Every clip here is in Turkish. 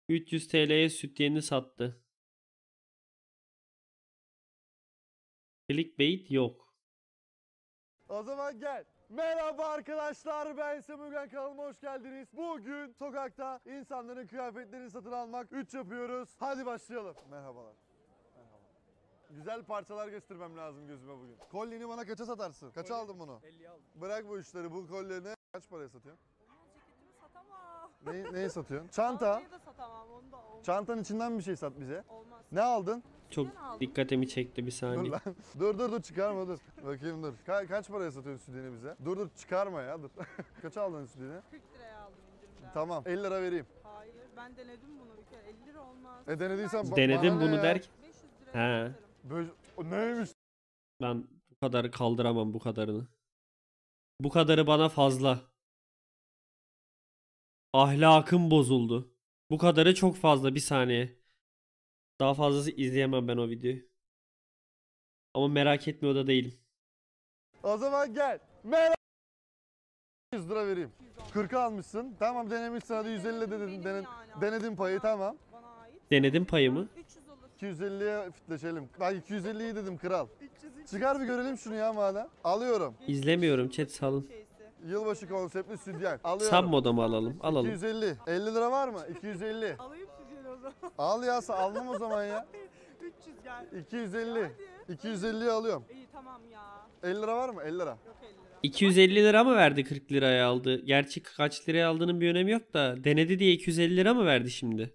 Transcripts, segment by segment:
300 TL'ye sütyenini sattı. Clickbait yok. O zaman gel. Merhaba arkadaşlar, ben Semurgen, kanalıma hoş geldiniz. Bugün sokakta insanların kıyafetlerini satın almak 3 yapıyoruz. Hadi başlayalım. Merhabalar. Merhaba. Güzel parçalar göstermem lazım gözüme bugün. Kolyeni bana kaça satarsın? Kaça aldın bunu? 50 aldım. Bırak bu işleri, bu kolyeni kaç paraya satıyorsun? Ceketimi satamam. Neyi satıyorsun? Çanta. Çantayı da satamam, onu da olmaz. Çantanın içinden bir şey sat bize. Olmaz. Ne aldın? Çok Neden aldın? dikkatimi çekti bir Dur saniye. lan. Dur çıkarma dur. Bakayım dur. Kaç paraya satıyorsun sütyeni bize? Dur çıkarma ya dur. Kaç aldın sütyeni? 40 liraya aldım indirimden. Tamam 50 lira vereyim. Hayır, ben denedim bunu bir kere. 50 lira olmaz. Denediysen Denedim bana ne bunu ya? derken. 500 He. liraya satarım. Böyle, o neymiş? Ben bu kadarı kaldıramam, bu kadarını. Bu kadarı bana fazla. Ahlakım bozuldu. Bu kadarı çok fazla, bir saniye. Daha fazlası izleyemem ben o videoyu. Ama merak etmiyor da değilim. O zaman gel. Merhaba. 100 lira vereyim. 40'a almışsın. Tamam denemişsin, hadi 150 dedin. Benim yani. Denedin payı, tamam. Bana ait. Denedim payımı. 300 olur. 250'ye fitleşelim. Bak 250'yi dedim kral. 300. Çıkar bir görelim şunu ya madem. Alıyorum. İzlemiyorum chat, salın. Yılbaşı konseptli sütyen. Alıyorum. Sam modamı alalım. Alalım. 250. 50 lira var mı? 250. Alayım sütünü o zaman. Al ya, almam o zaman ya. 300 gel. 250. Hadi. 250'yi alıyorum. İyi tamam ya. 50 lira var mı? 50 lira. Yok 50 lira. 250 lira mı verdi, 40 liraya aldı? Gerçi kaç liraya aldığının bir önemi yok da. Denedi diye 250 lira mı verdi şimdi?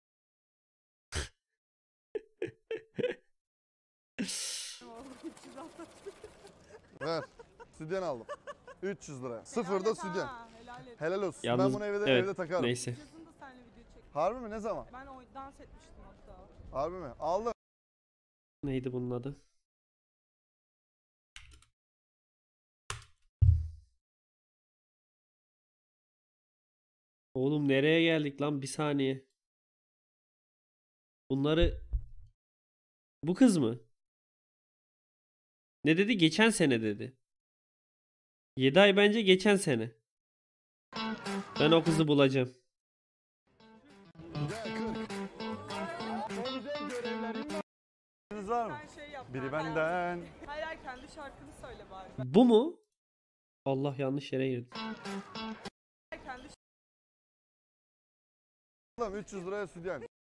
Ver. Sütyen aldım. 300 lira. Sıfırda Helal et sütyen. ha, helal et. Helal olsun. Yalnız, Ben bunu evde evet, takarım. neyse. Yazın da seninle video çektim. Harbi mi? Ne zaman? Ben dans etmiştim hatta. Harbi mi? Aldım. Neydi bunun adı? Oğlum nereye geldik lan? Bir saniye. Bunları... Bu kız mı? Ne dedi? Geçen sene dedi. 7 ay bence geçen sene. Ben o kızı bulacağım. Var mı? Sen şey yap. Biri ben benden. Hayır hayır, kendi şarkını söyle bari. Bu mu? Allah, yanlış yere girdim. Kendi Oğlum 300 liraya sütyen.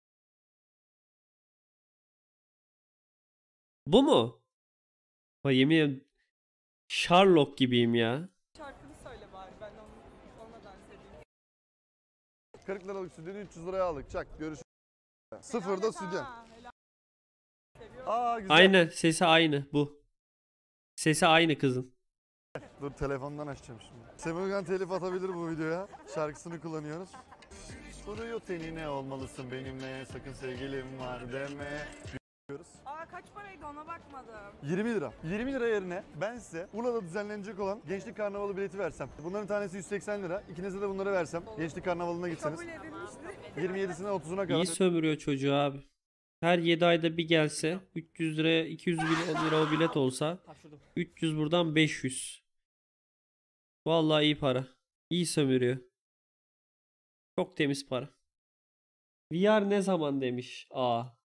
Bu mu? Bak yemin ederim Sherlock gibiyim ya. şarkını söyle bari. Ben onunla dans edeyim. 40 liralık sütyeni 300 liraya aldık. Çak görüşürüz. Sıfırda sütyen. Helal. Seviyorum. Aa güzel. Aynen, sesi aynı bu. Sesi aynı kızın. Dur telefondan açacağım şimdi. Semurgen telif atabilir bu videoya. Şarkısını kullanıyoruz. Soruyor tenine olmalısın benimle, sakın sevgilim var deme. Diyoruz. Aa, kaç paraydı ona bakmadım. 20 lira. 20 lira yerine ben size Urla'da düzenlenecek olan Gençlik Karnavalı bileti versem. Bunların tanesi 180 lira. İkinize de bunları versem. Gençlik Karnavalı'na gitseniz. Kabul edilmişti. 27'sine 30'una kadar. İyi sömürüyor çocuğu abi. Her 7 ayda bir gelse 300 liraya 200 lira o bilet olsa 300 buradan 500. Vallahi iyi para. İyi sömürüyor. Çok temiz para. VR ne zaman demiş? Aa.